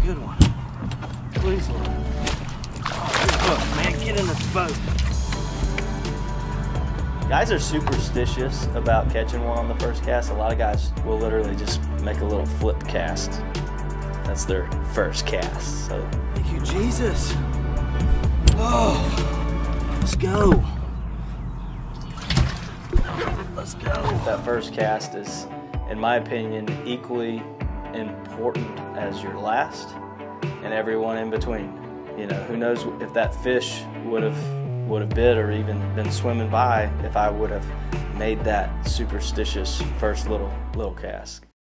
good one. Please, Lord. Oh, good hook, man. Get in this boat. Guys are superstitious about catching one on the first cast. A lot of guys will literally just make a little flip cast. That's their first cast. So thank you, Jesus. Oh, let's go. Let's go. that first cast is, in my opinion, equally important as your last and everyone in between. You know, who knows if that fish would have bit or even been swimming by if I would have made that superstitious first little cast.